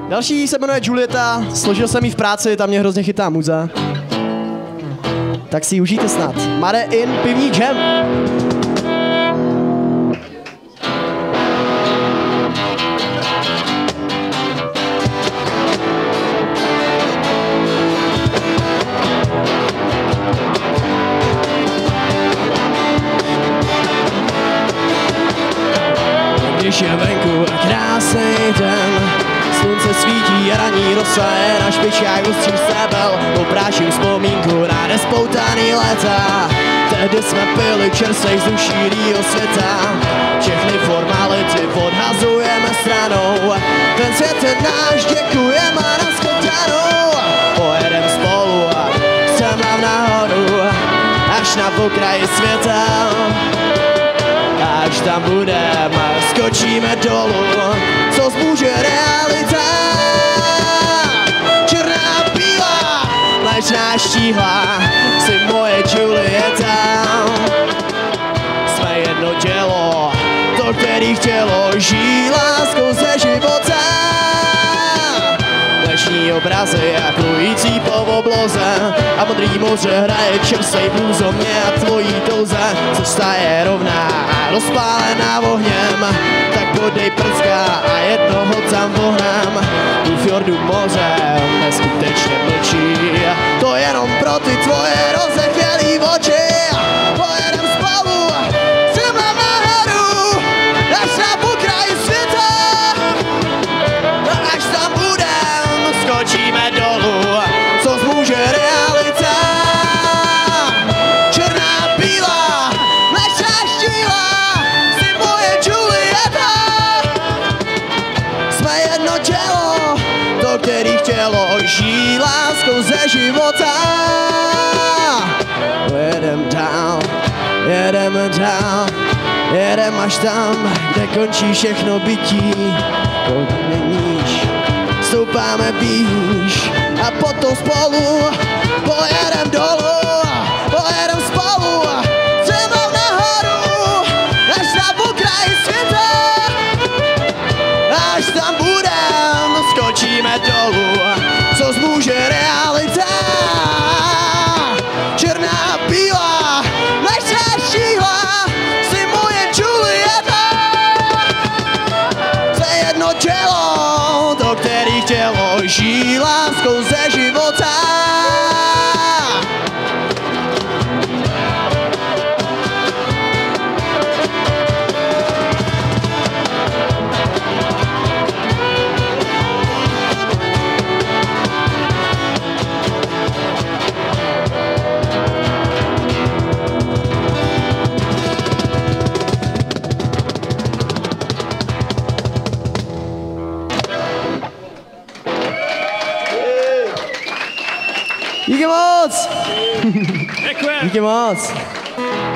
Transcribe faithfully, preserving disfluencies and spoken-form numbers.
Další se jmenuje Julieta, složil jsem ji v práci, tam mě hrozně chytá muza. Tak si ji užijte snad. Made in Pivní Jam. Když je venku krásný den, slunce svítí a raní rosa je na špičák ostřím stébel, opráším vzpomínku na nespoutaný léta. Tehdy jsme pili čerstvej vzduší jiného světa, všechny formality odhazujeme stranou. Ten svět je náš, děkujeme a nashledanou. Pojedem spolu a sem nám nahoru, až na pokraji světa. Až tam budeme, skočíme dolů, co zmůže realita. Černá bílá, mléčná štíhla, si moje Julieta. Jsme jedno tělo, to, který chtělo žít láskou ze života. Dnešní obrazy a plující po obloze a modrý moře hraje čerstvej blues o mě a tvojí touze. Cesta je rovná a rozpálená ohněm, tak podej prcka a jednoho tam vohnám. U fjordu moře neskutečně mlčí, to jenom pro ty tvoje rozechvělý oči. Pojedem spolu, jsem na nahoru, až na pokraji světa. Až tam budem, skočíme dolů, co zmůže realita. Černá bílá, mléčná štíhla, si moje Julieta. Jsme jedno tělo, to, který chtělo žít láskou ze života. Jedem dál, jedeme dál, jedem až tam, kde končí všechno bytí. Odměníš, stoupáme výš a potom spolu pojedem dolů, pojedem spolu, chcem nahoru, až na pokraji světa. Až tam budem, skočíme dolů, co zmůže realita. Černá bílá, mléčná štíhla, si moje Julieta. To je jedno tělo, to, který chtělo žít láskou ze života. Díky moc! Děkujem. Díky moc!